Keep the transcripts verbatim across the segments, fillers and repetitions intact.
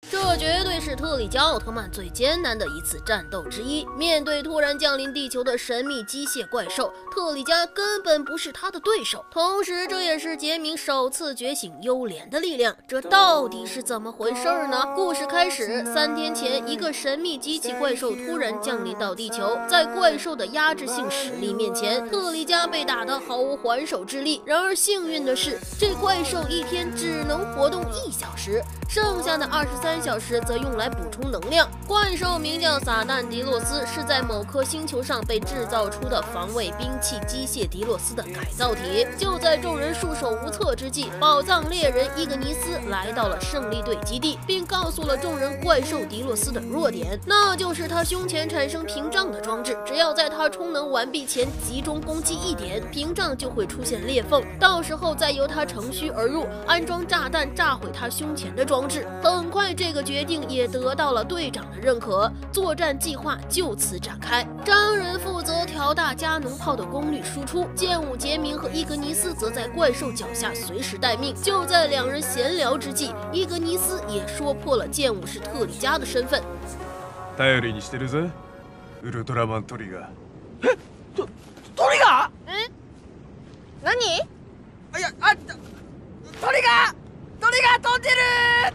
这绝对是特里迦奥特曼最艰难的一次战斗之一。面对突然降临地球的神秘机械怪兽，特里迦根本不是他的对手。同时，这也是杰明首次觉醒幽莲的力量。这到底是怎么回事呢？故事开始，三天前，一个神秘机器怪兽突然降临到地球，在怪兽的压制性实力面前，特里迦被打得毫无还手之力。然而幸运的是，这怪兽一天只能活动一小时，剩下的二十三小时则用来补充能量。怪兽名叫撒旦迪洛斯，是在某颗星球上被制造出的防卫兵器机械迪洛斯的改造体。就在众人束手无策之际，宝藏猎人伊格尼斯来到了胜利队基地，并告诉了众人怪兽迪洛斯的弱点，那就是他胸前产生屏障的装置。只要在他充能完毕前集中攻击一点，屏障就会出现裂缝，到时候再由他乘虚而入，安装炸弹炸毁他胸前的装置。很快，这个决定也得到了队长的认可，作战计划就此展开。张人负责调大加农炮的功率输出，剑舞杰明和伊格尼斯则在怪兽脚下随时待命。就在两人闲聊之际，伊格尼斯也说破了剑舞是特里迦的身份。 頼りにしてるぜ、ウルトラマントリガー。 え、トトリガー？ え？何？ いや、あ、トリガー、トリガー飛んでるって。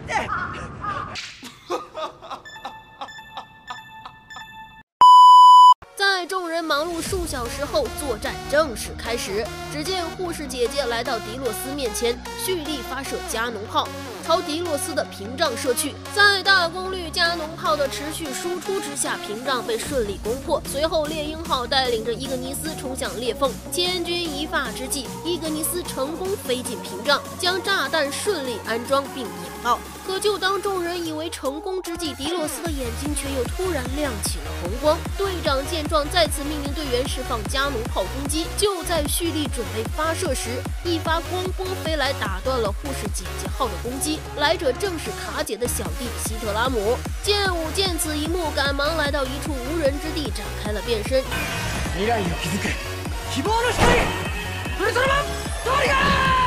在众人忙碌数小时后，作战正式开始。只见护士姐姐来到迪洛斯面前，蓄力发射加农炮，朝迪洛斯的屏障射去。在大功率加农炮的持续输出之下，屏障被顺利攻破。随后，猎鹰号带领着伊格尼斯冲向裂缝，千钧一发之际，伊格尼斯成功飞进屏障，将炸弹顺利安装并引爆。可就当众人以为成功之际，迪洛斯的眼睛却又突然亮起了红光。队长见状，再次命令队员释放加农炮攻击。就在蓄力准备发射时，一发光波飞来，打断了护士姐姐号的攻击。来者正是卡姐的小弟希特拉姆。剑舞见此一幕，赶忙来到一处无人之地，展開了变身。 未来を築く希望の光、ウルトラマントリガー！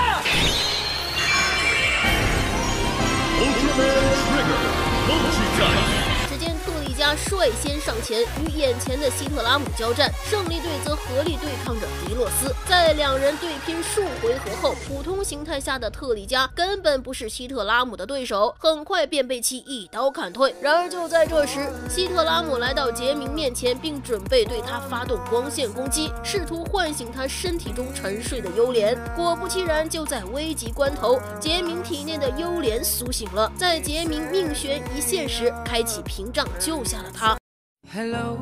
只见特里迦率先上前，与眼前的希特拉姆交战，胜利队则合力对抗着迪洛斯。在两人对拼数回合后，普通形态下的特里迦根本不是希特拉姆的对手，很快便被其一刀砍退。然而就在这时，希特拉姆来到杰明面前，并准备对他发动光线攻击，试图唤醒他身体中沉睡的幽莲。果不其然，就在危急关头，杰明体内的幽莲苏醒了，在杰明命悬一线时，开启屏障救下了他。 Hello。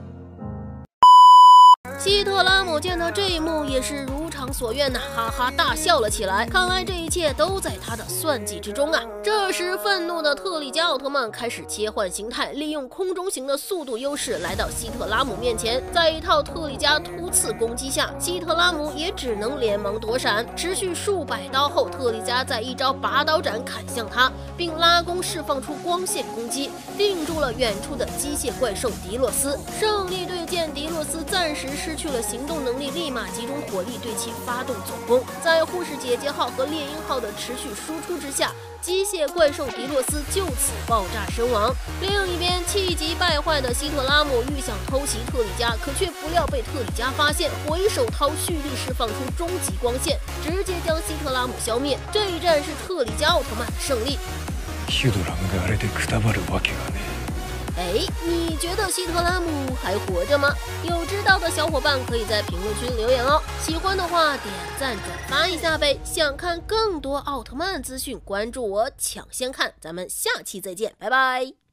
希特拉姆见到这一幕也是如偿所愿呐、啊，哈哈大笑了起来。看来这一切都在他的算计之中啊！这时，愤怒的特里迦奥特曼开始切换形态，利用空中型的速度优势来到希特拉姆面前。在一套特里迦突刺攻击下，希特拉姆也只能连忙躲闪。持续数百刀后，特里迦在一招拔刀斩砍向他，并拉弓释放出光线攻击，定住了远处的机械怪兽迪洛斯。胜利队见迪洛斯暂时失去了行动能力，立马集中火力对其发动总攻。在护士姐姐号和猎鹰号的持续输出之下，机械怪兽迪洛斯就此爆炸身亡。另一边，气急败坏的希特拉姆欲想偷袭特里迦，可却不料被特里迦发现，回手掏蓄力释放出终极光线，直接将希特拉姆消灭。这一战是特里迦奥特曼的胜利。 ヒュドラムがあれでくたばるわけがね。 哎，你觉得希特拉姆还活着吗？有知道的小伙伴可以在评论区留言哦。喜欢的话点赞转发一下呗。想看更多奥特曼资讯，关注我抢先看。咱们下期再见，拜拜。